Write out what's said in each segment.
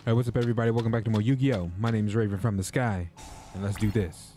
Hey, what's up, everybody? Welcome back to more Yu-Gi-Oh! My name is Raven from the Sky, and let's do this.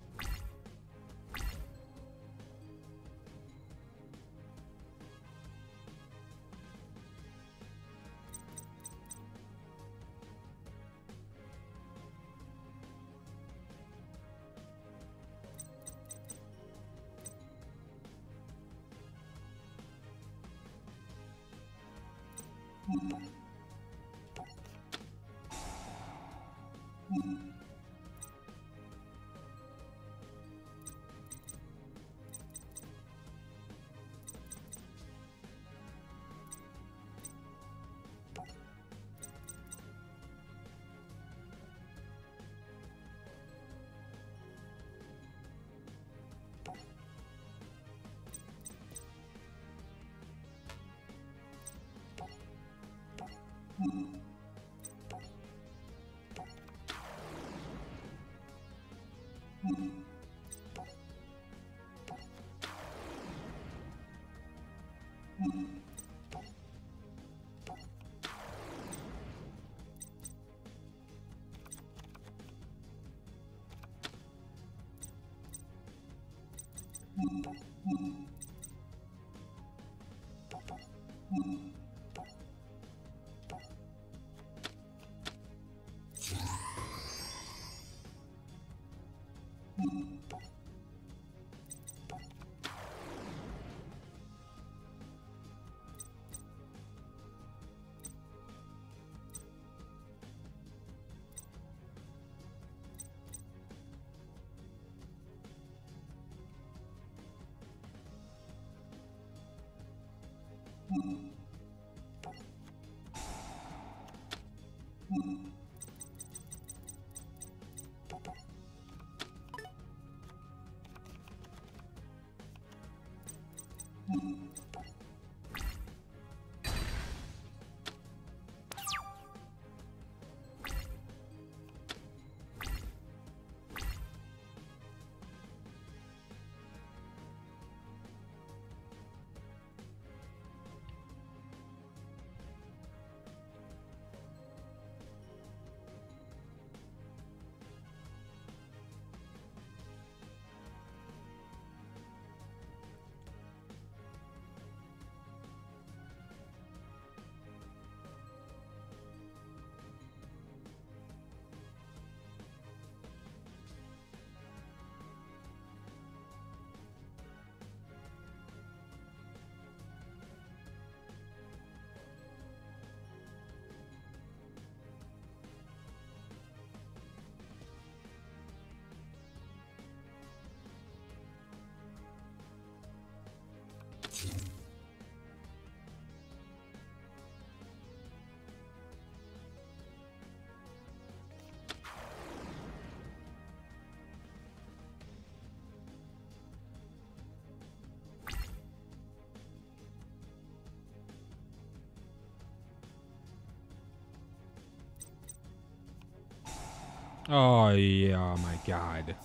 Oh, yeah, oh my God.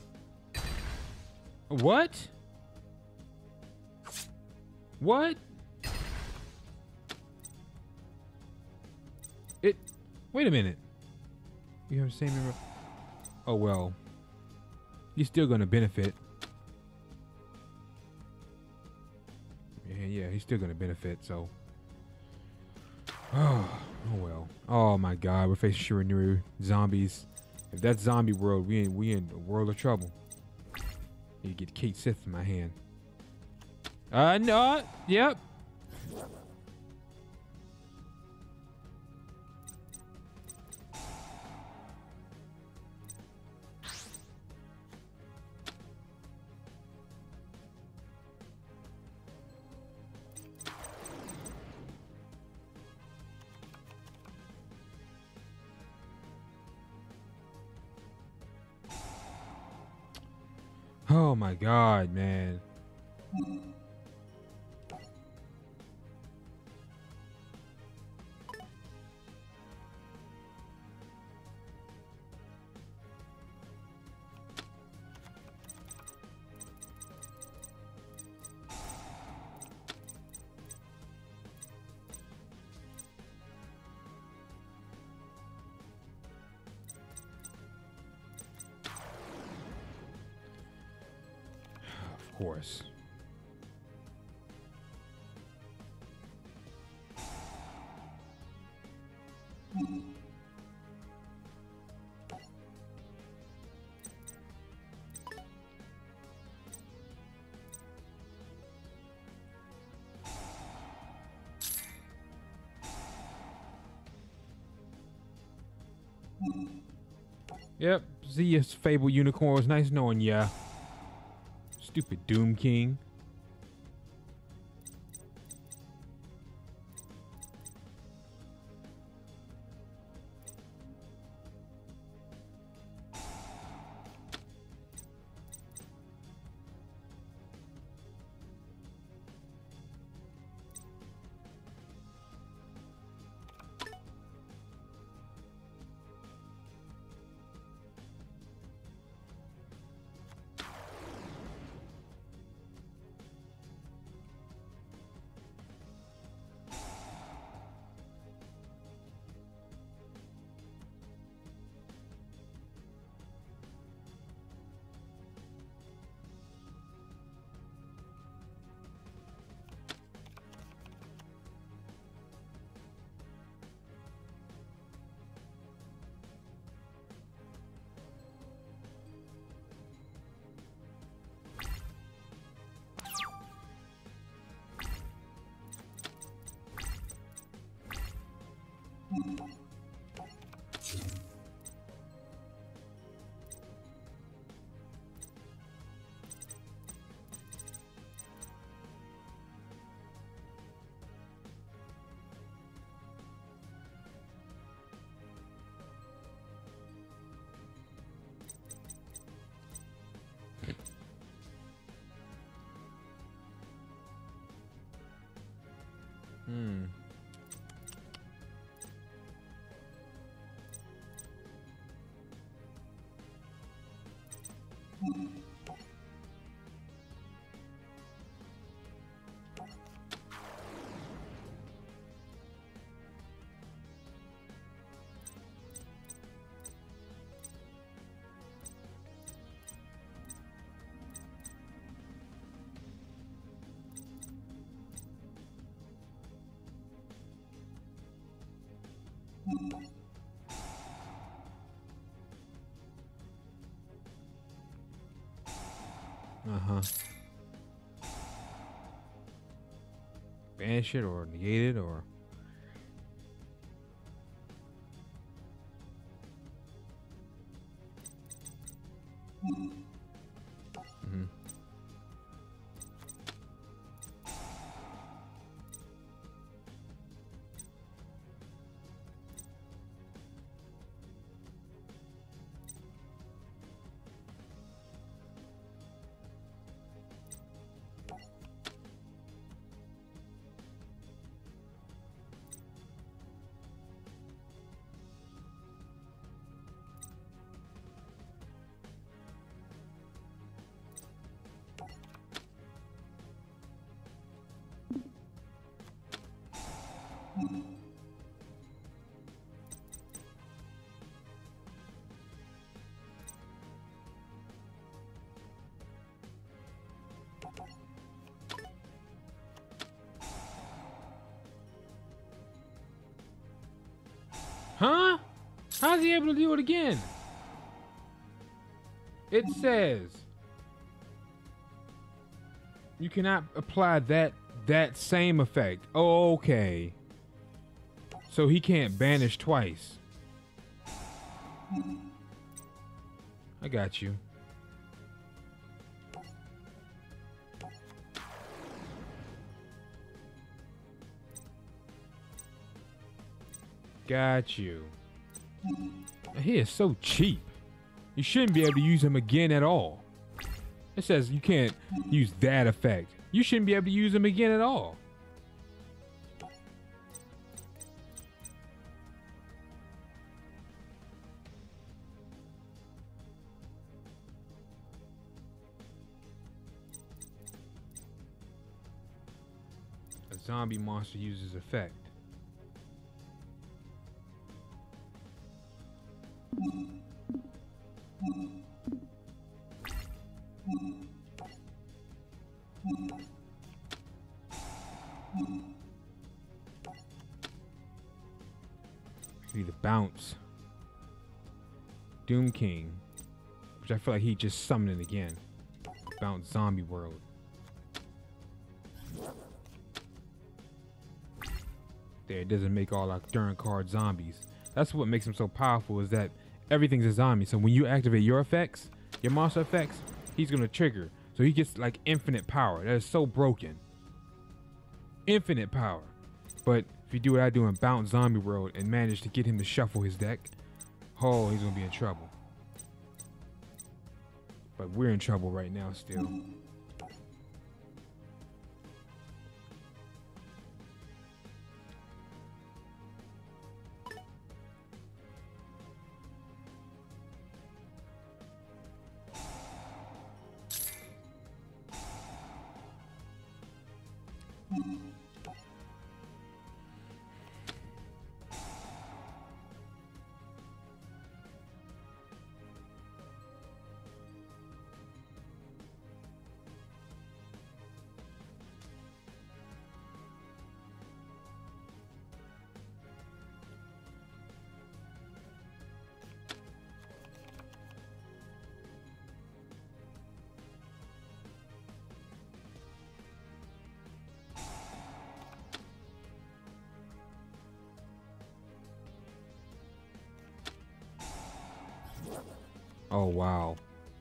What? What? Wait a minute. You have the same number? Oh, well. You're still gonna benefit. Yeah, he's still gonna benefit, so. Oh well. Oh my God, we're facing Shiranui zombies. If that's zombie world, we in a world of trouble. You get Kate Sith in my hand. No, yep. Oh my God, man. course. Yep, Zia's Fable Unicorn was nice knowing ya. Stupid Doom King. Uh-huh. Banish it or negate it or... Mm-hmm. Huh? How's he able to do it again? It says you cannot apply that same effect. Oh, okay. So he can't banish twice. I got you. Got you. He is so cheap. You shouldn't be able to use him again at all. It says you can't use that effect. You shouldn't be able to use him again at all. A zombie monster uses effect. Could either bounce Doom King, which I feel like he just summoned it again. Bounce Zombie World. There, it doesn't make all our turn card zombies. That's what makes him so powerful, is that everything's a zombie. So when you activate your effects, your monster effects, he's gonna trigger. So he gets like infinite power. That is so broken. Infinite power. But if you do what I do and bounce Zombie World and manage to get him to shuffle his deck, oh, he's gonna be in trouble. But we're in trouble right now still. Oh, wow.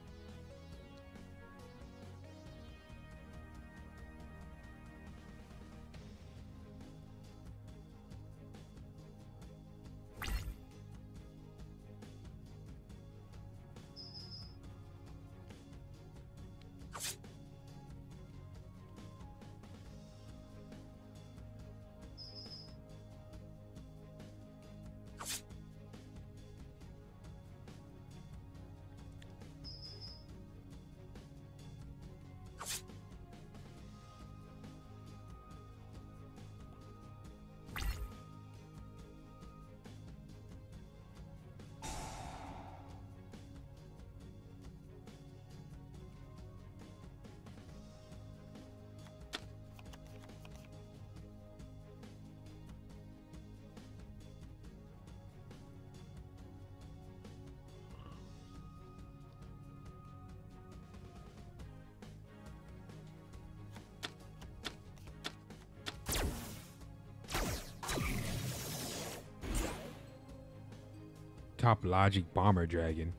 Top Logic Bomber Dragon.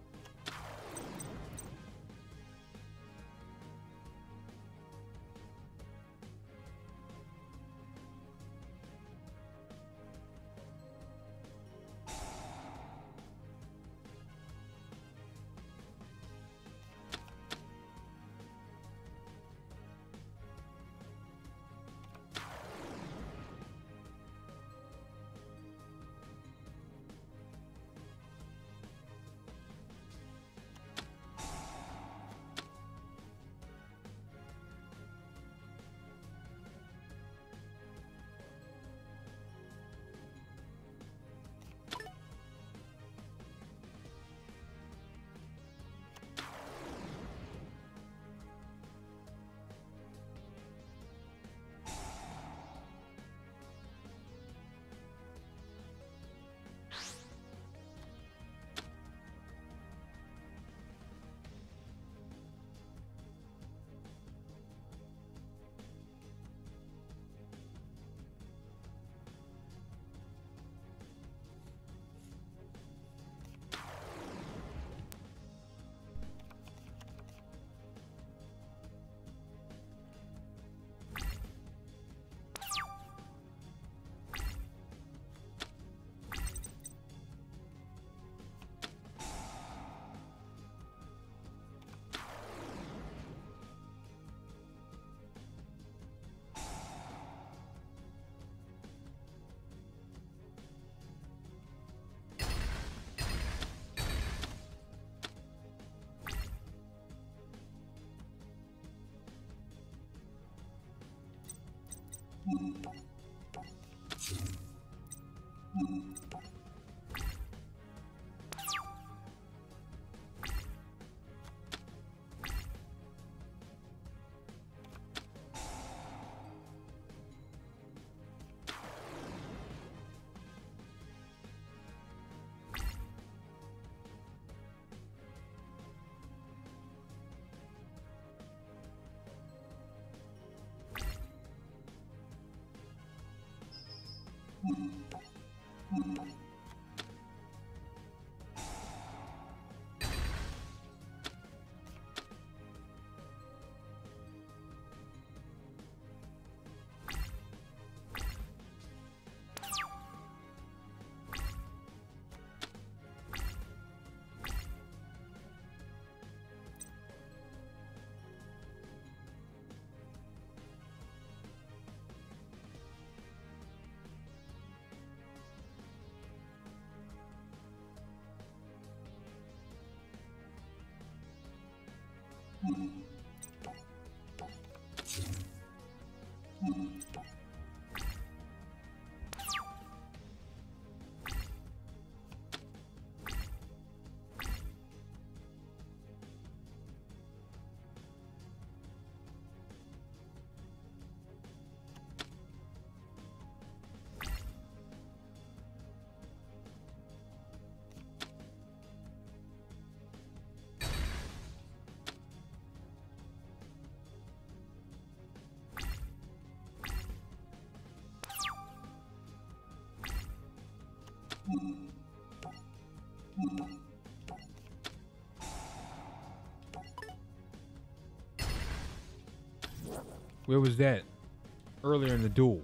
Where was that? Earlier in the duel.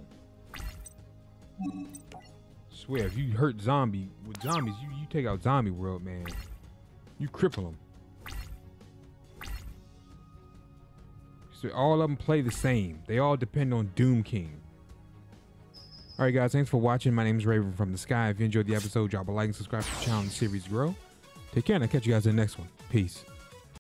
Swear, if you hurt zombie with zombies, you take out zombie world, man. You cripple them. So all of them play the same. They all depend on Doom King. All right, guys, thanks for watching. My name is Raven from the Sky. If you enjoyed the episode, drop a like and subscribe to the channel and the series grow. Take care, and I'll catch you guys in the next one. Peace.